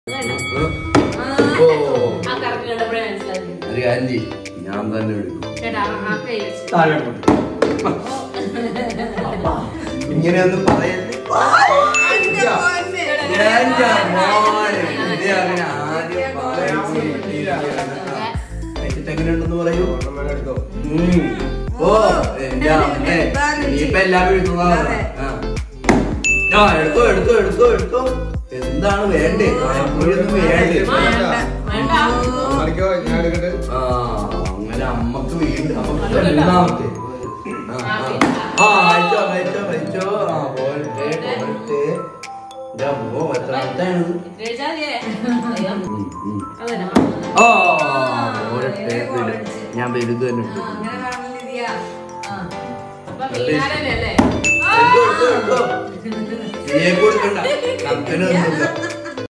ഞാൻ തന്നെ ഇങ്ങനെയൊന്നും പറയല്ലേ. എങ്ങനെയുണ്ടെന്ന് പറയൂ. ഓ എന്റെ അമ്മേ, ഇനിയിപ്പ എല്ലാവരും എഴുതുന്നതാണ്. എടുത്തോ എടുത്തോ എടുത്തോ എടുത്തോ. എന്താണ് വേണ്ടേ? പഴപ്പൊരിയൊന്നും വേണ്ടേ? അങ്ങനെ അമ്മക്ക് വീണ്ടും അമ്മക്ക് രണ്ടാമത്തെ. കഴിച്ചോ കഴിച്ചോ കഴിച്ചോ. പോരട്ടെ പോരട്ടെ. അമ്മോ എത്രാമത്തെയാണ്? പോരട്ടെ. ഞാൻ വലുത് തന്നെ കൊടുക്കണ്ട. കമ്പനി